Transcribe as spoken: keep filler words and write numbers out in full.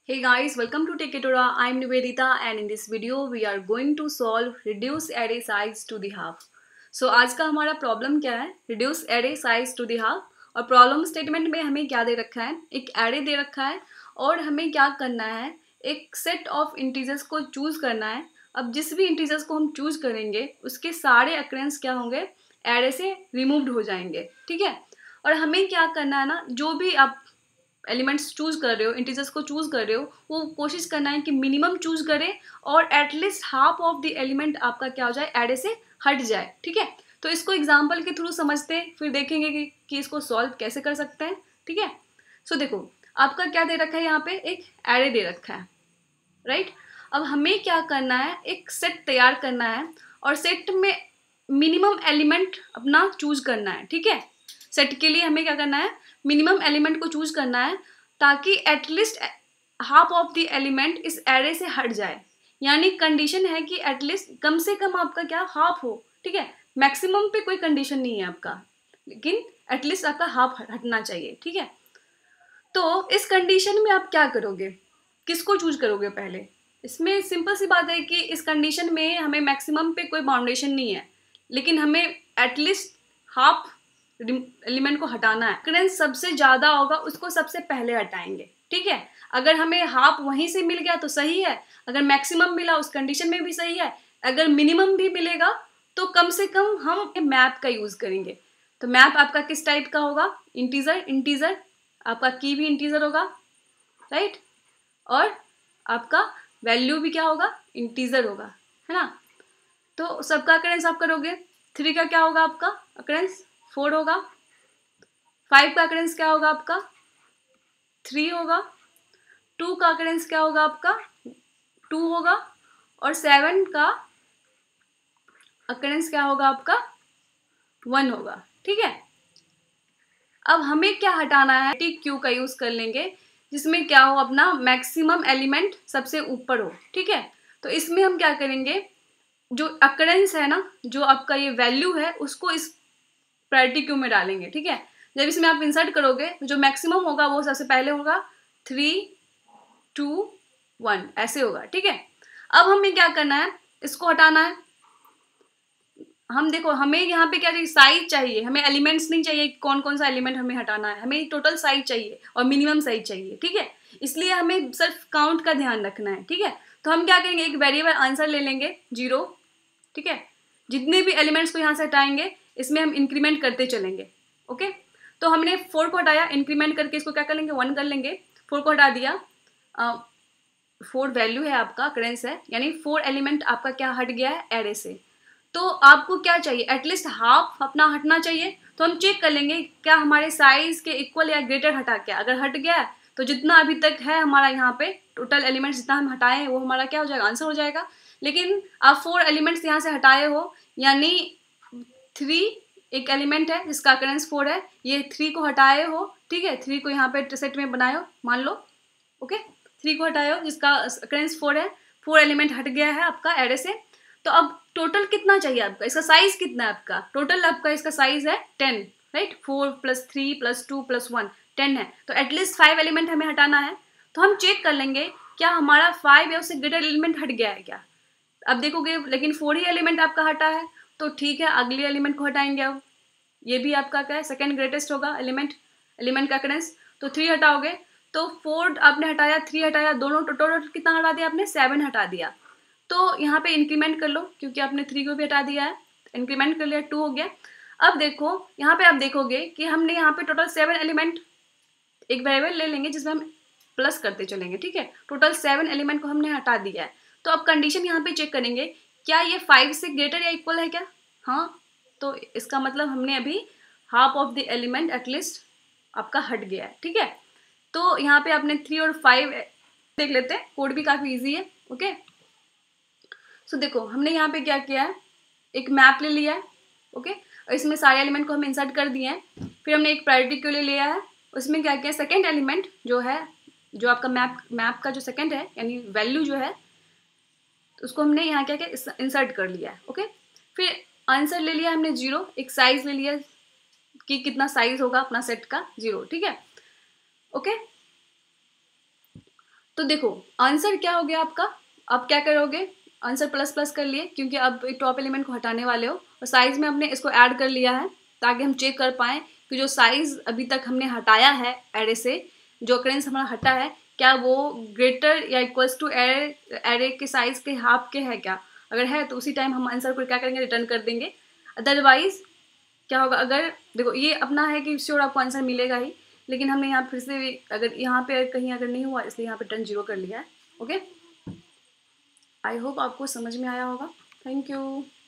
Hey guys, welcome to Teketora. I'm Nivedita and in this video we are going to solve reduce array size to the half. So आज का हमारा problem क्या है? reduce array size to the half और problem statement में हमें क्या दे रखा है? एक array दे रखा है और हमें क्या करना है? एक सेट ऑफ इंटीजर्स को चूज करना है. अब जिस भी इंटीजर्स को हम चूज करेंगे उसके सारे अक्रेंस क्या होंगे? array से रिमूव्ड हो जाएंगे. ठीक है. और हमें क्या करना है ना, जो भी आप एलिमेंट्स चूज कर रहे हो, इंटीजर्स को चूज कर रहे हो, वो कोशिश करना है कि मिनिमम चूज करें और at least half of the element आपका क्या हो जाए, एरे से हट जाए. ठीक है. तो इसको एग्जांपल के थ्रू समझते हैं, फिर देखेंगे कि, कि इसको सॉल्व कैसे कर सकते हैं. ठीक है. सो so, देखो आपका क्या दे रखा है, यहाँ पे एक एरे दे रखा है. Right right? अब हमें क्या करना है, एक सेट तैयार करना है और सेट में मिनिमम एलिमेंट अपना चूज करना है. ठीक है. सेट के लिए हमें क्या करना है, मिनिमम एलिमेंट को चूज करना है ताकि at least half of the element इस एरे से हट जाए. यानी कंडीशन है कि एटलीस्ट कम से कम आपका क्या हाफ हो. ठीक है. मैक्सिमम पे कोई कंडीशन नहीं है आपका, लेकिन एटलीस्ट आपका हाफ हटना चाहिए. ठीक है. तो इस कंडीशन में आप क्या करोगे, किसको चूज करोगे? पहले इसमें सिंपल सी बात है कि इस कंडीशन में हमें मैक्सिमम पे कोई बाउंडेशन नहीं है, लेकिन हमें एटलीस्ट हाफ एलिमेंट को हटाना है. अक्रेंस सबसे ज्यादा होगा उसको सबसे पहले हटाएंगे. ठीक है. अगर हमें हाफ वहीं से मिल गया तो सही है, अगर मैक्सिमम मिला उस कंडीशन में भी सही है, अगर मिनिमम भी मिलेगा तो कम से कम हम मैप का यूज करेंगे. तो मैप आपका किस टाइप का होगा? इंटीजर. इंटीजर आपका की भी इंटीजर होगा. राइट. और आपका वैल्यू भी क्या होगा? इंटीजर होगा. है ना. तो सबका अक्रेंस आप करोगे. थ्री का क्या होगा आपका अक्रेंस? फोर होगा. फाइव का अक्रेंस क्या होगा आपका? थ्री होगा. टू का अक्रेंस क्या होगा आपका? टू होगा. और सेवन का अक्रेंस क्या होगा आपका? वन होगा. ठीक है. अब हमें क्या हटाना है, टी क्यू का यूज कर लेंगे जिसमें क्या हो, अपना मैक्सिमम एलिमेंट सबसे ऊपर हो. ठीक है. तो इसमें हम क्या करेंगे, जो अक्रेंस है ना, जो आपका ये वैल्यू है उसको इस प्रायोरिटी क्यू में डालेंगे. ठीक है. जब इसमें आप इंसर्ट करोगे जो मैक्सिमम होगा वो सबसे पहले होगा. थ्री टू वन ऐसे होगा. ठीक है. अब हमें क्या करना है, इसको हटाना है. हम देखो हमें यहाँ पे क्या चाहिए, साइज चाहिए. हमें एलिमेंट्स नहीं चाहिए कौन कौन सा एलिमेंट हमें हटाना है, हमें टोटल साइज चाहिए और मिनिमम साइज चाहिए. ठीक है. इसलिए हमें सिर्फ काउंट का ध्यान रखना है. ठीक है. तो हम क्या करेंगे, एक वेरिएबल आंसर ले लेंगे जीरो. ठीक है. जितने भी एलिमेंट्स को यहाँ से हटाएंगे इसमें हम इंक्रीमेंट करते चलेंगे. ओके. तो हमने फोर को हटाया, इंक्रीमेंट करके इसको क्या कर लेंगे, वन कर लेंगे. फोर को हटा दिया. फोर वैल्यू है आपका, अक्रेंस है, यानी फोर एलिमेंट आपका क्या हट गया है एरे से. तो आपको क्या चाहिए, एटलीस्ट हाफ अपना हटना चाहिए. तो हम चेक कर लेंगे क्या हमारे साइज के इक्वल या ग्रेटर हटा क्या. अगर हट गया है तो जितना अभी तक है हमारा यहाँ पे टोटल एलिमेंट्स जितना हम हटाए हैं वो हमारा क्या हो जाएगा, आंसर हो जाएगा. लेकिन आप फोर एलिमेंट्स यहाँ से हटाए हो, यानी थ्री एक एलिमेंट है जिसका अकरेंस फोर है, ये थ्री को हटाए हो. ठीक है. थ्री को यहाँ पे सेट में बनाए हो मान लो. ओके. थ्री को हटाए हो जिसका अकरेंस फोर है, फोर एलिमेंट हट गया है आपका एरे से. तो अब टोटल कितना चाहिए आपका, इसका साइज कितना है आपका, टोटल आपका इसका साइज है ten. Right. Four plus three plus two plus one ten है. तो एटलीस्ट फाइव एलिमेंट हमें हटाना है. तो हम चेक कर लेंगे क्या हमारा फाइव या उससे ग्रेटर एलिमेंट हट गया है क्या. अब देखोगे लेकिन फोर ही एलिमेंट आपका हटा है, तो ठीक है अगले एलिमेंट को हटाएंगे. अब ये भी आपका क्या है, सेकंड ग्रेटेस्ट होगा एलिमेंट, एलिमेंट का अकरेंस. तो थ्री हटाओगे तो फोर आपने हटाया, थ्री हटाया, दोनों टोटल कितना हटा दिया आपने, सेवन हटा दिया. तो यहाँ पे इंक्रीमेंट कर लो क्योंकि आपने थ्री को भी हटा दिया है, इंक्रीमेंट कर लिया, टू हो गया. अब देखो यहाँ पे आप देखोगे कि हमने यहाँ पे टोटल सेवन एलिमेंट, एक वेरिएबल ले लेंगे जिसमें हम प्लस करते चलेंगे. ठीक है. टोटल सेवन एलिमेंट को हमने हटा दिया है. तो अब कंडीशन यहाँ पे चेक करेंगे क्या ये फाइव से ग्रेटर या इक्वल है क्या. हाँ. तो इसका मतलब हमने अभी half of the element at least आपका हट गया है. ठीक है. तो यहाँ पे आपने थ्री और फाइव देख लेते हैं, कोड भी काफ़ी इजी है. ओके. सो देखो हमने यहाँ पे क्या किया है, एक मैप ले लिया है. ओके. और इसमें सारे एलिमेंट को हम इंसर्ट कर दिए हैं. फिर हमने एक प्रायोरिटी क्यू ले लिया है, उसमें क्या किया, सेकेंड एलिमेंट जो है, जो आपका मैप मैप का जो सेकेंड है यानी वैल्यू जो है, उसको हमने यहाँ क्या किया, इंसर्ट कर लिया है. ओके. फिर आंसर ले लिया हमने जीरो, एक साइज ले लिया कि कितना साइज होगा अपना सेट का, जीरो. ठीक है. ओके. तो देखो आंसर क्या हो गया आपका, अब क्या करोगे, आंसर प्लस प्लस कर लिए क्योंकि अब टॉप एलिमेंट को हटाने वाले हो, और साइज में हमने इसको ऐड कर लिया है ताकि हम चेक कर पाएँ कि जो साइज अभी तक हमने हटाया है एरे से, जो अकरेंस हमारा हटा है, क्या वो ग्रेटर या इक्वल्स टू एरे एरे के साइज के हाफ के है क्या। अगर है तो उसी टाइम हम आंसर को क्या करेंगे, रिटर्न कर देंगे। अदरवाइज क्या होगा, अगर देखो ये अपना है कि श्योर आपको आंसर मिलेगा ही, लेकिन हमने यहाँ फिर से अगर यहाँ पे कहीं अगर नहीं हुआ इसलिए यहाँ पे टर्न जीरो कर लिया है। ओके, आई होप आपको समझ में आया होगा। Thank you.